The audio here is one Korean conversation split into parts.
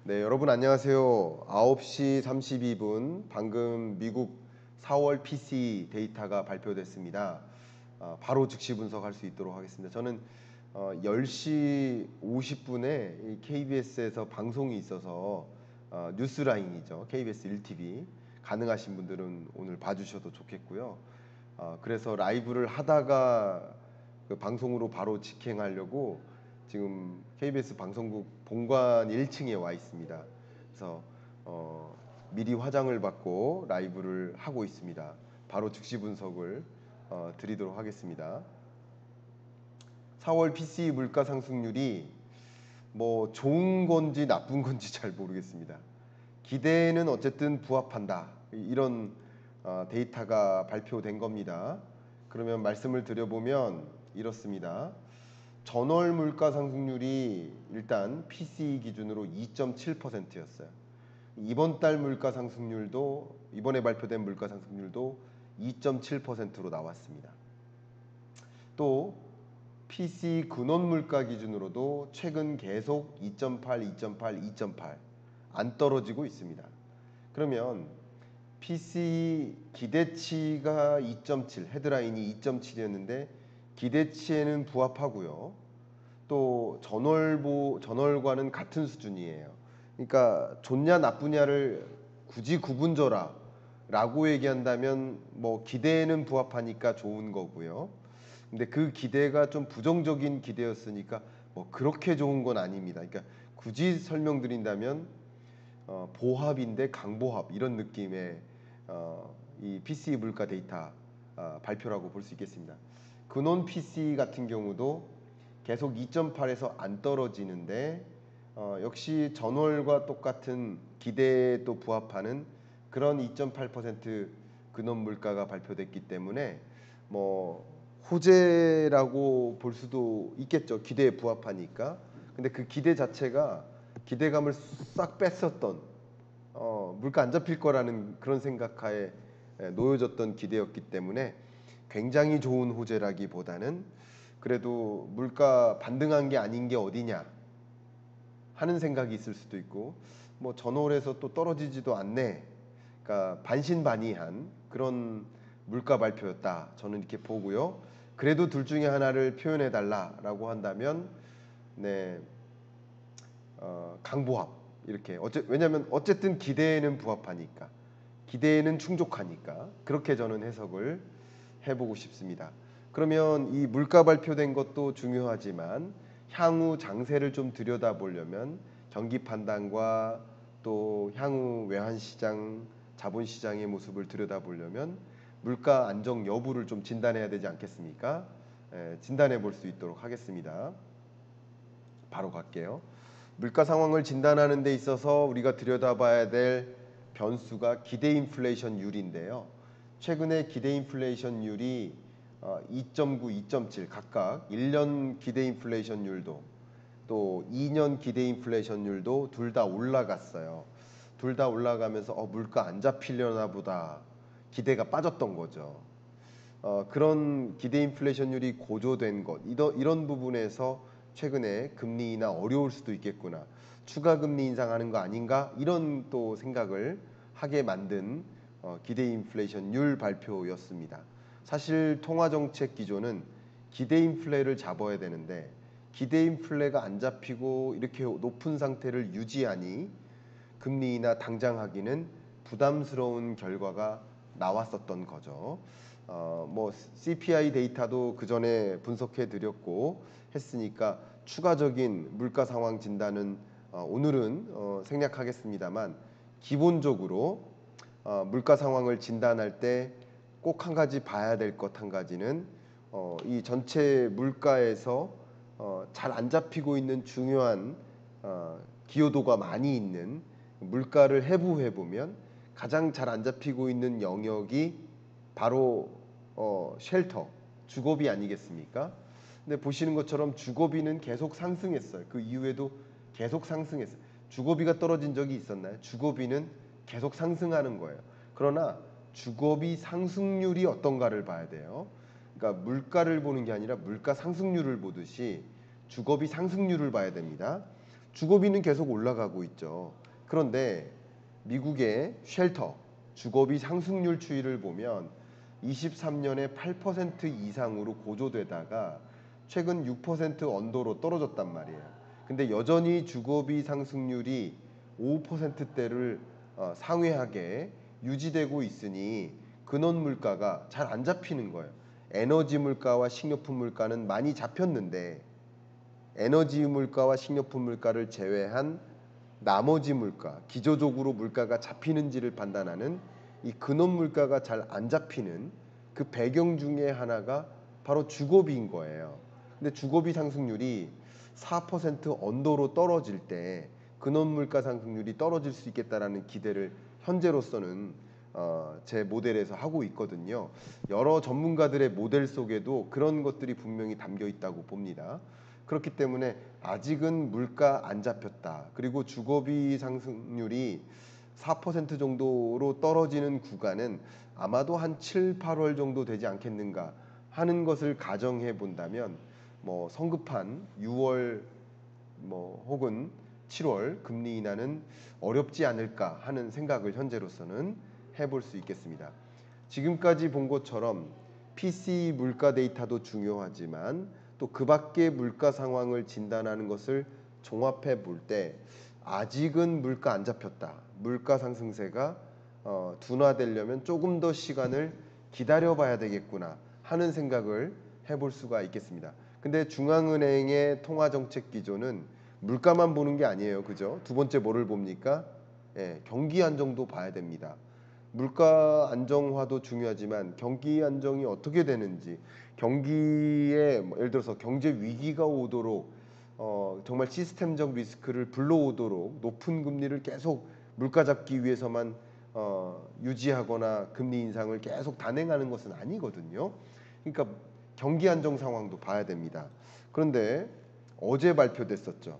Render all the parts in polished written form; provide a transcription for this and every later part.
네, 여러분 안녕하세요. 9시 32분 방금 미국 4월 PC 데이터가 발표됐습니다. 바로 즉시 분석할 수 있도록 하겠습니다. 저는 10시 50분에 KBS에서 방송이 있어서 뉴스라인이죠. KBS 1TV 가능하신 분들은 오늘 봐주셔도 좋겠고요. 그래서 라이브를 하다가 그 방송으로 바로 직행하려고 지금 KBS 방송국 본관 1층에 와 있습니다. 그래서 미리 화장을 받고 라이브를 하고 있습니다. 바로 즉시 분석을 드리도록 하겠습니다. 4월 PC 물가 상승률이 뭐 좋은 건지 나쁜 건지 잘 모르겠습니다. 기대는 어쨌든 부합한다. 이런 데이터가 발표된 겁니다. 그러면 말씀을 드려보면 이렇습니다. 전월 물가 상승률이 일단 PCE 기준으로 2.7%였어요. 이번 달 물가 상승률도 이번에 발표된 물가 상승률도 2.7%로 나왔습니다. 또 PC 근원 물가 기준으로도 최근 계속 2.8, 2.8, 2.8 안 떨어지고 있습니다. 그러면 PC 기대치가 2.7, 헤드라인이 2.7이었는데 기대치에는 부합하고요. 또 전월과는 같은 수준이에요. 그러니까 좋냐 나쁘냐를 굳이 구분져라 라고 얘기한다면 뭐 기대에는 부합하니까 좋은 거고요. 근데 그 기대가 좀 부정적인 기대였으니까 뭐 그렇게 좋은 건 아닙니다. 그러니까 굳이 설명드린다면 보합인데 강보합 이런 느낌의 이 PC 물가 데이터 발표라고 볼 수 있겠습니다. 근원 PC 같은 경우도 계속 2.8에서 안 떨어지는데 역시 전월과 똑같은 기대에 또 부합하는 그런 2.8% 근원 물가가 발표됐기 때문에 뭐 호재라고 볼 수도 있겠죠. 기대에 부합하니까. 근데 그 기대 자체가 기대감을 싹 뺐었던 물가 안 잡힐 거라는 그런 생각하에 놓여졌던 기대였기 때문에 굉장히 좋은 호재라기보다는 그래도 물가 반등한 게 아닌 게 어디냐 하는 생각이 있을 수도 있고 뭐 전월에서 또 떨어지지도 않네. 그러니까 반신반의한 그런 물가 발표였다. 저는 이렇게 보고요. 그래도 둘 중에 하나를 표현해 달라라고 한다면 네. 강보합 이렇게 왜냐하면 어쨌든 기대에는 부합하니까 기대에는 충족하니까 그렇게 저는 해석을 해보고 싶습니다. 그러면 이 물가 발표된 것도 중요하지만 향후 장세를 좀 들여다보려면 경기 판단과 또 향후 외환시장, 자본시장의 모습을 들여다보려면 물가 안정 여부를 좀 진단해야 되지 않겠습니까? 진단해 볼 수 있도록 하겠습니다. 바로 갈게요. 물가 상황을 진단하는 데 있어서 우리가 들여다봐야 될 변수가 기대 인플레이션율인데요. 최근에 기대 인플레이션율이 2.9, 2.7 각각 1년 기대 인플레이션율도 또 2년 기대 인플레이션율도 둘 다 올라갔어요. 둘 다 올라가면서 물가 안 잡히려나 보다 기대가 빠졌던 거죠. 그런 기대 인플레이션율이 고조된 것 이런 부분에서 최근에 금리 인하 어려울 수도 있겠구나. 추가 금리 인상하는 거 아닌가? 이런 또 생각을 하게 만든 기대 인플레이션율 발표였습니다. 사실 통화정책 기조는 기대 인플레를 잡아야 되는데 기대 인플레가 안 잡히고 이렇게 높은 상태를 유지하니 금리 인하 당장 하기는 부담스러운 결과가 나왔었던 거죠. 뭐 CPI 데이터도 그 전에 분석해 드렸고 했으니까 추가적인 물가 상황 진단은 오늘은 생략하겠습니다만 기본적으로 물가 상황을 진단할 때 꼭 한 가지 봐야 될 것 한 가지는 이 전체 물가에서 잘 안 잡히고 있는 중요한 기여도가 많이 있는 물가를 해부해 보면 가장 잘 안 잡히고 있는 영역이 바로 쉘터, 주거비 아니겠습니까? 근데 보시는 것처럼 주거비는 계속 상승했어요. 그 이후에도 계속 상승했어요. 주거비가 떨어진 적이 있었나요? 주거비는 계속 상승하는 거예요. 그러나 주거비 상승률이 어떤가를 봐야 돼요. 그러니까 물가를 보는 게 아니라 물가 상승률을 보듯이 주거비 상승률을 봐야 됩니다. 주거비는 계속 올라가고 있죠. 그런데 미국의 쉘터 주거비 상승률 추이를 보면 23년에 8% 이상으로 고조되다가 최근 6% 언더로 떨어졌단 말이에요. 근데 여전히 주거비 상승률이 5%대를 상회하게 유지되고 있으니 근원 물가가 잘 안 잡히는 거예요. 에너지 물가와 식료품 물가는 많이 잡혔는데 에너지 물가와 식료품 물가를 제외한 나머지 물가, 기조적으로 물가가 잡히는지를 판단하는 이 근원 물가가 잘 안 잡히는 그 배경 중에 하나가 바로 주거비인 거예요. 근데 주거비 상승률이 4% 언더로 떨어질 때 근원 물가 상승률이 떨어질 수 있겠다라는 기대를 현재로서는 제 모델에서 하고 있거든요. 여러 전문가들의 모델 속에도 그런 것들이 분명히 담겨 있다고 봅니다. 그렇기 때문에 아직은 물가 안 잡혔다. 그리고 주거비 상승률이 4% 정도로 떨어지는 구간은 아마도 한 7, 8월 정도 되지 않겠는가 하는 것을 가정해 본다면 뭐 성급한 6월 뭐 혹은 7월 금리 인하는 어렵지 않을까 하는 생각을 현재로서는 해볼 수 있겠습니다. 지금까지 본 것처럼 PC 물가 데이터도 중요하지만 또 그 밖의 물가 상황을 진단하는 것을 종합해 볼 때 아직은 물가 안 잡혔다. 물가 상승세가 둔화되려면 조금 더 시간을 기다려 봐야 되겠구나 하는 생각을 해볼 수가 있겠습니다. 근데 중앙은행의 통화정책 기조는 물가만 보는 게 아니에요. 그죠? 두 번째 뭐를 봅니까? 예, 경기 안정도 봐야 됩니다. 물가 안정화도 중요하지만 경기 안정이 어떻게 되는지 경기에 예를 들어서 경제 위기가 오도록 정말 시스템적 리스크를 불러오도록 높은 금리를 계속 물가 잡기 위해서만 유지하거나 금리 인상을 계속 단행하는 것은 아니거든요. 그러니까 경기 안정 상황도 봐야 됩니다. 그런데 어제 발표됐었죠.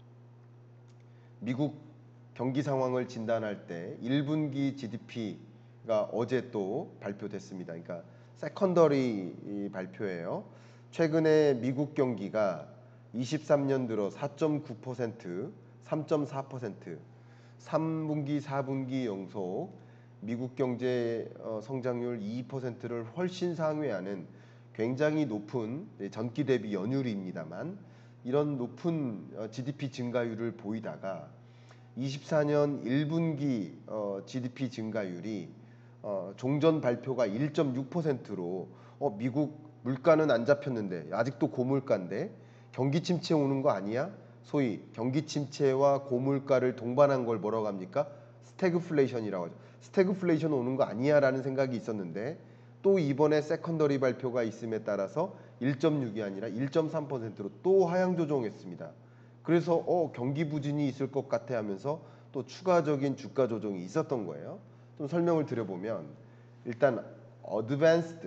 미국 경기 상황을 진단할 때 1분기 GDP가 어제 또 발표됐습니다. 그러니까 세컨더리 발표예요. 최근에 미국 경기가 23년 들어 4.9%, 3.4%, 3분기, 4분기 연속 미국 경제 성장률 2%를 훨씬 상회하는 굉장히 높은 전기 대비 연율입니다만 이런 높은 GDP 증가율을 보이다가 24년 1분기 GDP 증가율이 종전 발표가 1.6%로 미국 물가는 안 잡혔는데 아직도 고물가인데 경기 침체 오는 거 아니야? 소위 경기 침체와 고물가를 동반한 걸 뭐라고 합니까? 스태그플레이션이라고 하죠. 스태그플레이션 오는 거 아니야 라는 생각이 있었는데 또 이번에 세컨더리 발표가 있음에 따라서 1.6이 아니라 1.3%로 또 하향 조정했습니다. 그래서 경기 부진이 있을 것 같아 하면서 또 추가적인 주가 조정이 있었던 거예요. 좀 설명을 드려보면 일단 Advanced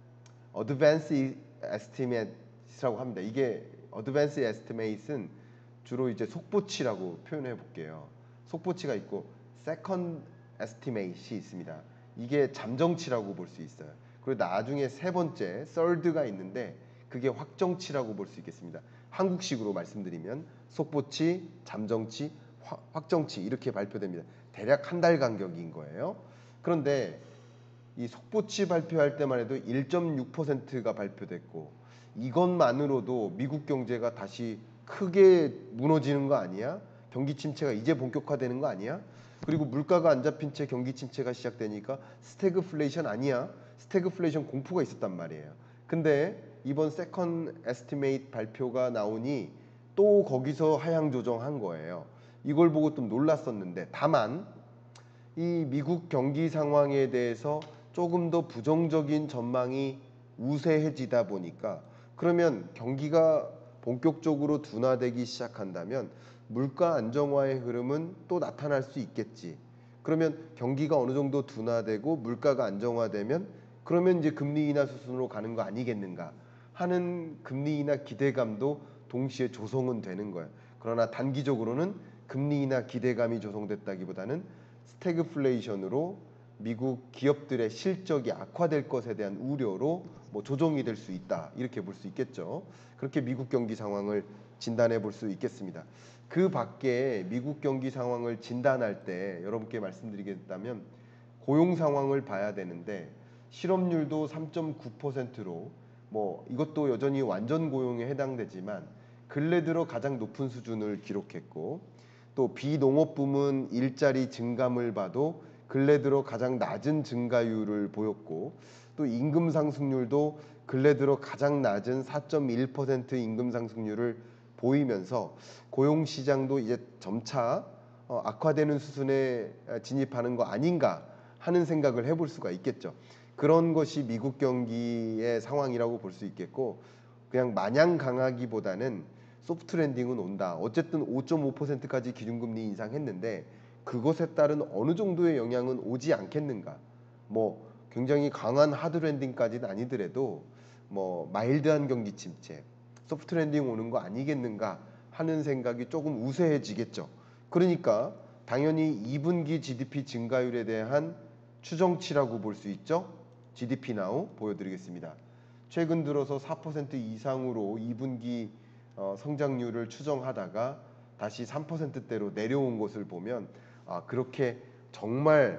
Estimates라고 합니다. 이게 Advanced Estimates은 주로 이제 속보치라고 표현해 볼게요. 속보치가 있고 Second Estimate이 있습니다. 이게 잠정치라고 볼 수 있어요. 그리고 나중에 세 번째 third가 있는데 그게 확정치라고 볼 수 있겠습니다. 한국식으로 말씀드리면 속보치, 잠정치, 확정치 이렇게 발표됩니다. 대략 한 달 간격인 거예요. 그런데 이 속보치 발표할 때만 해도 1.6%가 발표됐고 이것만으로도 미국 경제가 다시 크게 무너지는 거 아니야? 경기 침체가 이제 본격화되는 거 아니야? 그리고 물가가 안 잡힌 채 경기 침체가 시작되니까 스태그플레이션 아니야? 스태그플레이션 공포가 있었단 말이에요. 근데 이번 세컨 에스티메이트 발표가 나오니 또 거기서 하향 조정한 거예요. 이걸 보고 좀 놀랐었는데 다만 이 미국 경기 상황에 대해서 조금 더 부정적인 전망이 우세해지다 보니까 그러면 경기가 본격적으로 둔화되기 시작한다면 물가 안정화의 흐름은 또 나타날 수 있겠지. 그러면 경기가 어느 정도 둔화되고 물가가 안정화되면 그러면 이제 금리 인하 수순으로 가는 거 아니겠는가 하는 금리 인하 기대감도 동시에 조성은 되는 거예요. 그러나 단기적으로는 금리 인하 기대감이 조성됐다기보다는 스태그플레이션으로 미국 기업들의 실적이 악화될 것에 대한 우려로 조정이 될 수 있다 이렇게 볼 수 있겠죠. 그렇게 미국 경기 상황을 진단해 볼 수 있겠습니다. 그 밖에 미국 경기 상황을 진단할 때 여러분께 말씀드리겠다면 고용 상황을 봐야 되는데 실업률도 3.9%로 뭐 이것도 여전히 완전 고용에 해당되지만 근래 들어 가장 높은 수준을 기록했고, 또 비농업 부문 일자리 증감을 봐도 근래 들어 가장 낮은 증가율을 보였고, 또 임금 상승률도 근래 들어 가장 낮은 4.1% 임금 상승률을 보이면서 고용 시장도 이제 점차 악화되는 수준에 진입하는 거 아닌가 하는 생각을 해볼 수가 있겠죠. 그런 것이 미국 경기의 상황이라고 볼 수 있겠고, 그냥 마냥 강하기보다는 소프트 랜딩은 온다. 어쨌든 5.5%까지 기준금리 인상했는데 그것에 따른 어느 정도의 영향은 오지 않겠는가. 뭐 굉장히 강한 하드 랜딩까지는 아니더라도 뭐 마일드한 경기 침체, 소프트 랜딩 오는 거 아니겠는가 하는 생각이 조금 우세해지겠죠. 그러니까 당연히 2분기 GDP 증가율에 대한 추정치라고 볼 수 있죠. GDP Now 보여드리겠습니다. 최근 들어서 4% 이상으로 2분기 성장률을 추정하다가 다시 3%대로 내려온 것을 보면 그렇게 정말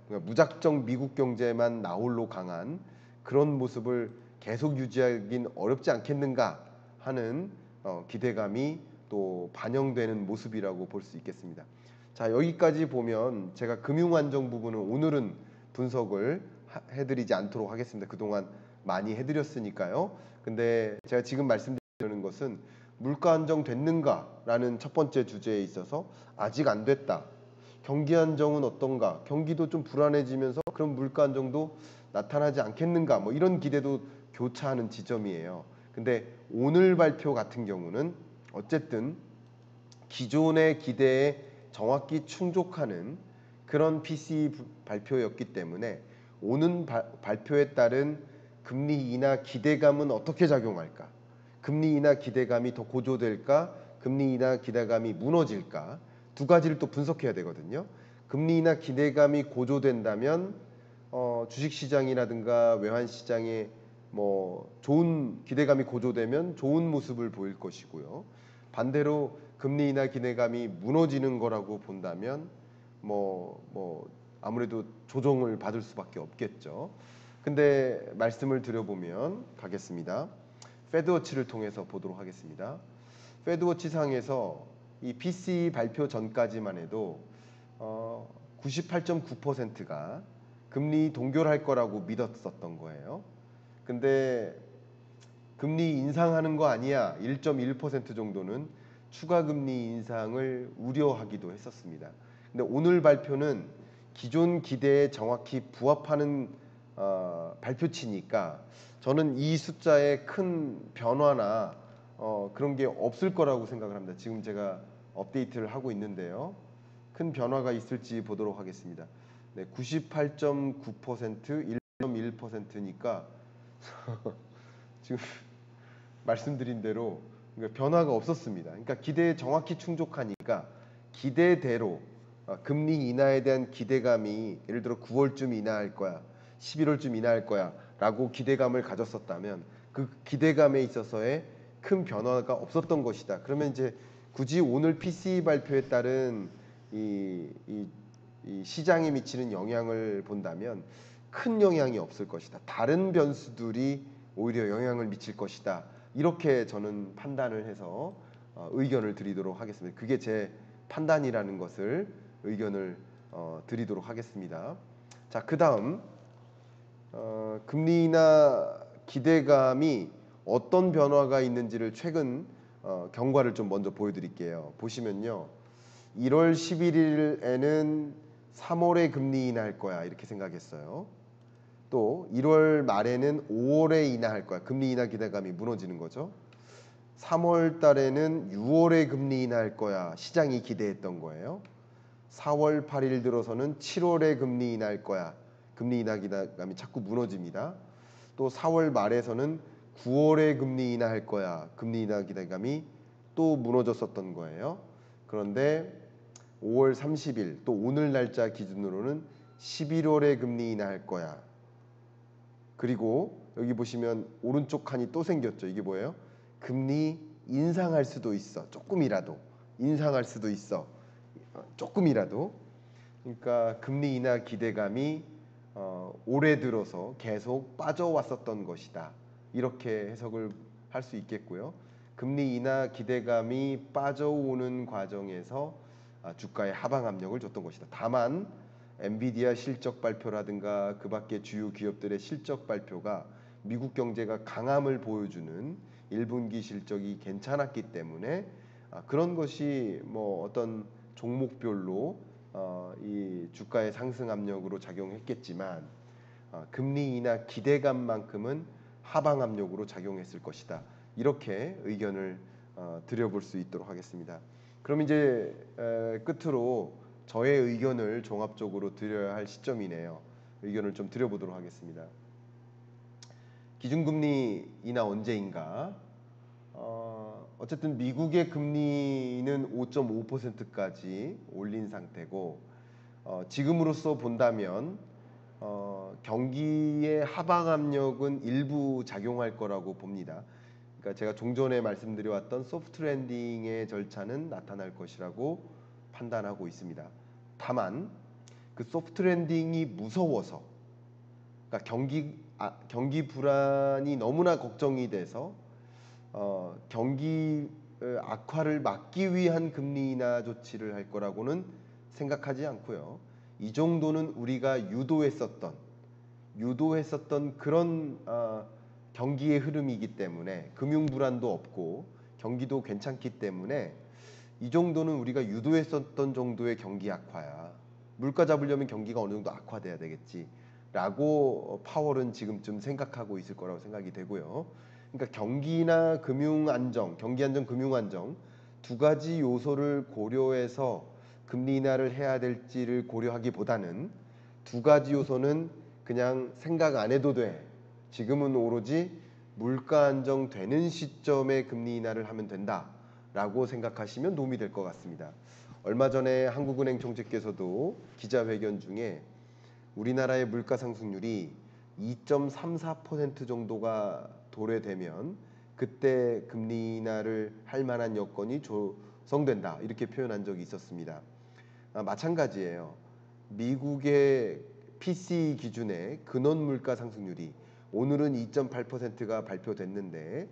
무작정 미국 경제만 나홀로 강한 그런 모습을 계속 유지하긴 어렵지 않겠는가 하는 기대감이 또 반영되는 모습이라고 볼 수 있겠습니다. 자, 여기까지 보면 제가 금융안정 부분은 오늘은 분석을 해드리지 않도록 하겠습니다. 그동안 많이 해드렸으니까요. 근데 제가 지금 말씀드리는 것은 물가 안정 됐는가라는 첫 번째 주제에 있어서 아직 안 됐다. 경기 안정은 어떤가? 경기도 좀 불안해지면서 그런 물가 안정도 나타나지 않겠는가? 뭐 이런 기대도 교차하는 지점이에요. 근데 오늘 발표 같은 경우는 어쨌든 기존의 기대에 정확히 충족하는 그런 PCE 발표였기 때문에 오는 발표에 따른 금리 인하 기대감은 어떻게 작용할까? 금리 인하 기대감이 더 고조될까? 금리 인하 기대감이 무너질까? 두 가지를 또 분석해야 되거든요. 금리 인하 기대감이 고조된다면 주식시장이라든가 외환시장에 뭐 좋은 기대감이 고조되면 좋은 모습을 보일 것이고요. 반대로 금리 인하 기대감이 무너지는 거라고 본다면 뭐 아무래도 조정을 받을 수밖에 없겠죠. 근데 말씀을 드려보면 가겠습니다. 패드워치를 통해서 보도록 하겠습니다. 패드워치 상에서 이 PCE 발표 전까지만 해도 98.9%가 금리 동결할 거라고 믿었었던 거예요. 근데 금리 인상하는 거 아니야 1.1% 정도는 추가 금리 인상을 우려하기도 했었습니다. 근데 오늘 발표는 기존 기대에 정확히 부합하는 발표치니까 저는 이 숫자에 큰 변화나 그런 게 없을 거라고 생각을 합니다. 지금 제가 업데이트를 하고 있는데요. 큰 변화가 있을지 보도록 하겠습니다. 네, 98.9%, 1.1%니까 지금 말씀드린 대로 변화가 없었습니다. 그러니까 기대에 정확히 충족하니까 기대대로 금리 인하에 대한 기대감이 예를 들어 9월쯤 인하할 거야, 11월쯤 인하할 거야 라고 기대감을 가졌었다면 그 기대감에 있어서의 큰 변화가 없었던 것이다. 그러면 이제 굳이 오늘 PCE 발표에 따른 이 시장에 미치는 영향을 본다면 큰 영향이 없을 것이다. 다른 변수들이 오히려 영향을 미칠 것이다. 이렇게 저는 판단을 해서 의견을 드리도록 하겠습니다. 그게 제 판단이라는 것을 의견을 드리도록 하겠습니다. 자, 그 다음 금리 인하 기대감이 어떤 변화가 있는지를 최근 경과를 좀 먼저 보여드릴게요. 보시면요, 1월 11일에는 3월에 금리 인하할 거야 이렇게 생각했어요. 또 1월 말에는 5월에 인하할 거야. 금리 인하 기대감이 무너지는 거죠. 3월 달에는 6월에 금리 인하할 거야. 시장이 기대했던 거예요. 4월 8일 들어서는 7월에 금리 인하할 거야. 금리 인하 기대감이 자꾸 무너집니다. 또 4월 말에서는 9월에 금리 인하할 거야. 금리 인하 기대감이 또 무너졌었던 거예요. 그런데 5월 30일 또 오늘 날짜 기준으로는 11월에 금리 인하할 거야. 그리고 여기 보시면 오른쪽 칸이 또 생겼죠. 이게 뭐예요? 금리 인상할 수도 있어. 조금이라도 인상할 수도 있어. 조금이라도. 그러니까 금리 인하 기대감이 올해 들어서 계속 빠져왔었던 것이다. 이렇게 해석을 할 수 있겠고요. 금리 인하 기대감이 빠져오는 과정에서 주가에 하방 압력을 줬던 것이다. 다만 엔비디아 실적 발표라든가 그 밖에 주요 기업들의 실적 발표가 미국 경제가 강함을 보여주는 1분기 실적이 괜찮았기 때문에 그런 것이 뭐 어떤 종목별로 이 주가의 상승 압력으로 작용했겠지만 금리 인하 기대감만큼은 하방 압력으로 작용했을 것이다. 이렇게 의견을 드려볼 수 있도록 하겠습니다. 그럼 이제 끝으로 저의 의견을 종합적으로 드려야 할 시점이네요. 의견을 좀 드려보도록 하겠습니다. 기준금리 인하 언제인가? 어쨌든 미국의 금리는 5.5%까지 올린 상태고 지금으로서 본다면 경기의 하방 압력은 일부 작용할 거라고 봅니다. 그러니까 제가 종전에 말씀드려왔던 소프트 랜딩의 절차는 나타날 것이라고 판단하고 있습니다. 다만 그 소프트 랜딩이 무서워서 그러니까 경기 불안이 너무나 걱정이 돼서 경기 악화를 막기 위한 금리 인하 조치를 할 거라고는 생각하지 않고요. 이 정도는 우리가 유도했었던 그런 경기의 흐름이기 때문에 금융 불안도 없고 경기도 괜찮기 때문에 이 정도는 우리가 유도했었던 정도의 경기 악화야. 물가 잡으려면 경기가 어느 정도 악화돼야 되겠지 라고 파월은 지금쯤 생각하고 있을 거라고 생각이 되고요. 그러니까 경기나 금융 안정, 경기 안정, 금융 안정 두 가지 요소를 고려해서 금리 인하를 해야 될지를 고려하기보다는 두 가지 요소는 그냥 생각 안 해도 돼. 지금은 오로지 물가 안정되는 시점에 금리 인하를 하면 된다라고 생각하시면 도움이 될 것 같습니다. 얼마 전에 한국은행 총재께서도 기자회견 중에 우리나라의 물가 상승률이 2.34% 정도가 도래되면 그때 금리 인하를 할 만한 여건이 조성된다 이렇게 표현한 적이 있었습니다. 마찬가지예요. 미국의 PCE 기준의 근원 물가 상승률이 오늘은 2.8%가 발표됐는데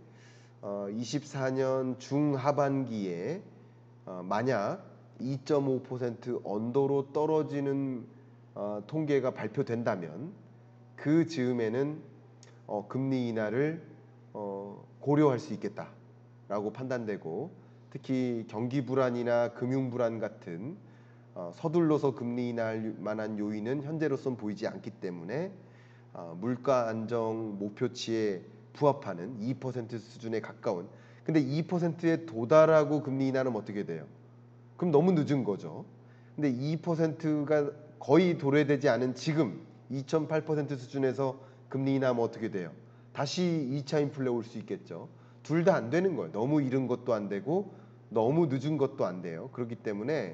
24년 중하반기에 만약 2.5% 언더로 떨어지는 통계가 발표된다면 그 즈음에는 금리 인하를 고려할 수 있겠다라고 판단되고 특히 경기 불안이나 금융 불안 같은 서둘러서 금리 인하할 만한 요인은 현재로선 보이지 않기 때문에 물가 안정 목표치에 부합하는 2% 수준에 가까운 근데 2%에 도달하고 금리 인하는 어떻게 돼요? 그럼 너무 늦은 거죠. 근데 2%가 거의 도래되지 않은 지금 2.8% 수준에서 금리 인하하면 어떻게 돼요? 다시 2차 인플레 올 수 있겠죠. 둘 다 안 되는 거예요. 너무 이른 것도 안 되고 너무 늦은 것도 안 돼요. 그렇기 때문에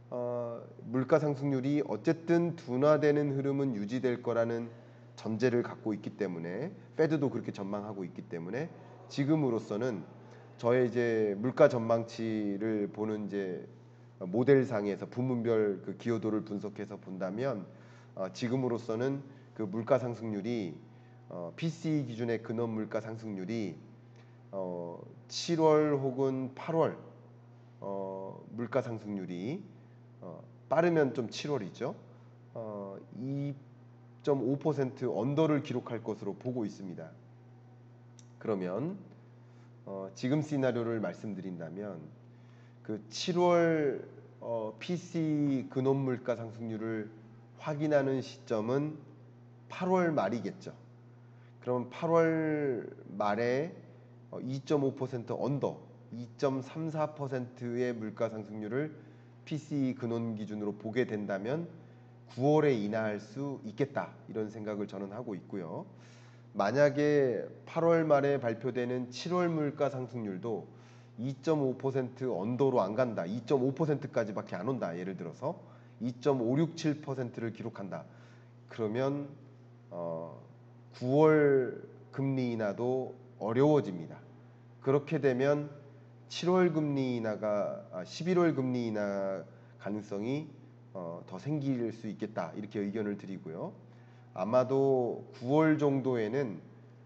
물가 상승률이 어쨌든 둔화되는 흐름은 유지될 거라는 전제를 갖고 있기 때문에 페드도 그렇게 전망하고 있기 때문에 지금으로서는 저의 이제 물가 전망치를 보는 이제 모델상에서 부문별 그 기여도를 분석해서 본다면 지금으로서는 그 물가 상승률이 PCE 기준의 근원 물가 상승률이 7월 혹은 8월 물가 상승률이 빠르면 좀 7월이죠. 2.5% 언더를 기록할 것으로 보고 있습니다. 그러면 지금 시나리오를 말씀드린다면 그 7월 PC 근원 물가 상승률을 확인하는 시점은 8월 말이겠죠. 그럼 8월 말에 2.5% 언더, 2.34%의 물가 상승률을 PCE 근원 기준으로 보게 된다면 9월에 인하할 수 있겠다 이런 생각을 저는 하고 있고요. 만약에 8월 말에 발표되는 7월 물가 상승률도 2.5% 언더로 안 간다. 2.5%까지밖에 안 온다. 예를 들어서 2.567%를 기록한다. 그러면 9월 금리 인하도 어려워집니다. 그렇게 되면 7월 금리 인하가 11월 금리 인하 가능성이 더 생길 수 있겠다 이렇게 의견을 드리고요. 아마도 9월 정도에는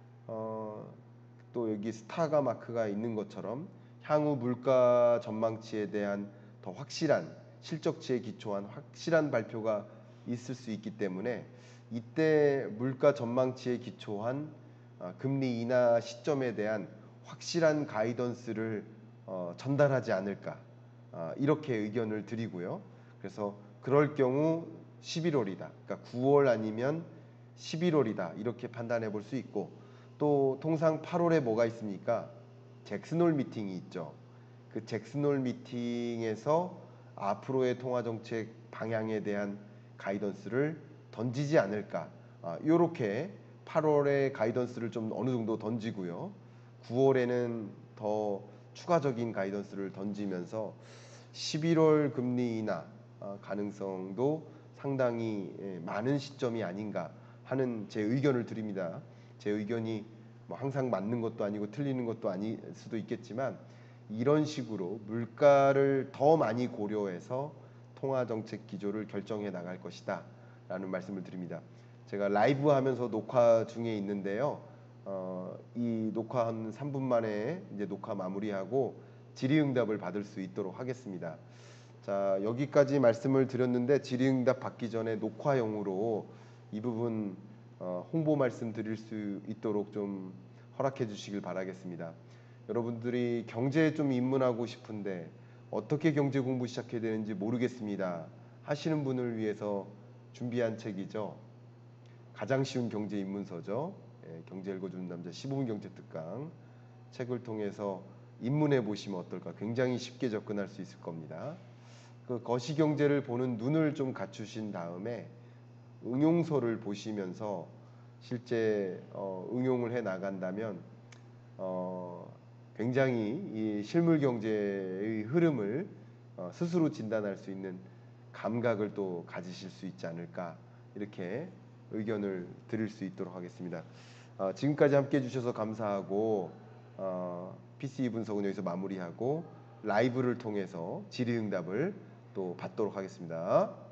또 여기 스타가 마크가 있는 것처럼 향후 물가 전망치에 대한 더 확실한 실적치에 기초한 확실한 발표가 있을 수 있기 때문에 이때 물가 전망치에 기초한 금리 인하 시점에 대한 확실한 가이던스를 전달하지 않을까 이렇게 의견을 드리고요. 그래서 그럴 경우 11월이다. 그러니까 9월 아니면 11월이다. 이렇게 판단해 볼 수 있고 또 통상 8월에 뭐가 있습니까? 잭슨홀 미팅이 있죠. 그 잭슨홀 미팅에서 앞으로의 통화 정책 방향에 대한 가이던스를 던지지 않을까. 이렇게 8월에 가이던스를 좀 어느 정도 던지고요. 9월에는 더 추가적인 가이던스를 던지면서 11월 금리 인하 가능성도 상당히 많은 시점이 아닌가 하는 제 의견을 드립니다. 제 의견이 뭐 항상 맞는 것도 아니고 틀리는 것도 아닐 수도 있겠지만 이런 식으로 물가를 더 많이 고려해서 통화 정책 기조를 결정해 나갈 것이다 라는 말씀을 드립니다. 제가 라이브 하면서 녹화 중에 있는데요. 이 녹화 한 3분 만에 이제 녹화 마무리하고 질의응답을 받을 수 있도록 하겠습니다. 자, 여기까지 말씀을 드렸는데 질의응답 받기 전에 녹화용으로 이 부분 홍보 말씀 드릴 수 있도록 좀 허락해 주시길 바라겠습니다. 여러분들이 경제에 좀 입문하고 싶은데 어떻게 경제 공부 시작해야 되는지 모르겠습니다 하시는 분을 위해서 준비한 책이죠. 가장 쉬운 경제 입문서죠. 경제 읽어주는 남자 15분 경제 특강 책을 통해서 입문해 보시면 어떨까. 굉장히 쉽게 접근할 수 있을 겁니다. 그 거시경제를 보는 눈을 좀 갖추신 다음에 응용서를 보시면서 실제 응용을 해 나간다면 굉장히 이 실물 경제의 흐름을 스스로 진단할 수 있는 감각을 또 가지실 수 있지 않을까 이렇게 의견을 드릴 수 있도록 하겠습니다. 지금까지 함께 해주셔서 감사하고 PC 분석은 여기서 마무리하고 라이브를 통해서 질의응답을 또 받도록 하겠습니다.